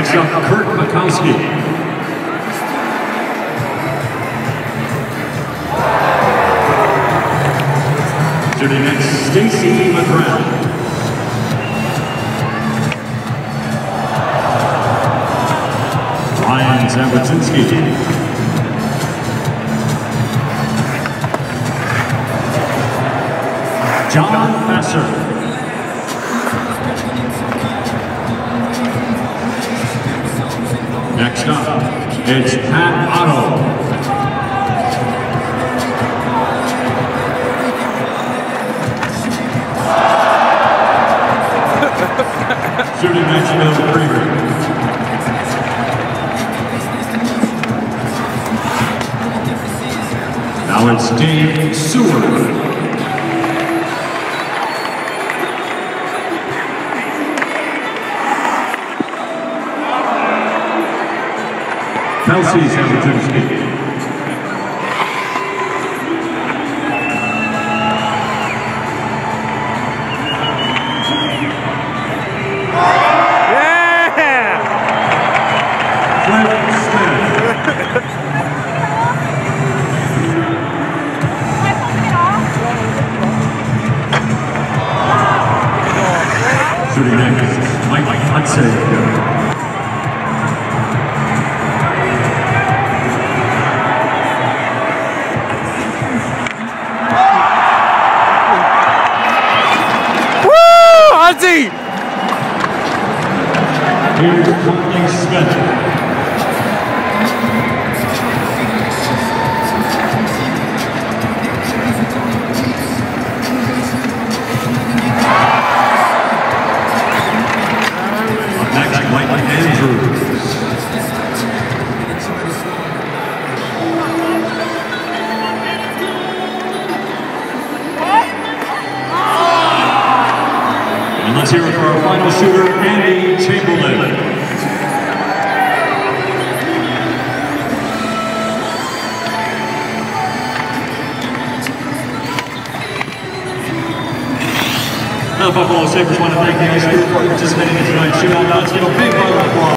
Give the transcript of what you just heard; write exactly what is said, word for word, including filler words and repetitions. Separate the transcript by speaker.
Speaker 1: Next up, Kurt Makowski. Shooting next, Stacy McGrath. Ryan Zambrzinski. John Fasser. Next up, it's Pat Otto. Shooting next, Bill Krieger. Now it's Dave Seward. Kelsey Sabres. Shooting next, Mike Hudson.
Speaker 2: Hudson!
Speaker 1: Here's Conley Smith. Let's hear it for our final shooter, Andy Chamberlain. Now, Buffalo Sabres want to thank the ice crew for participating in tonight's shootout. Let's give a big round of applause.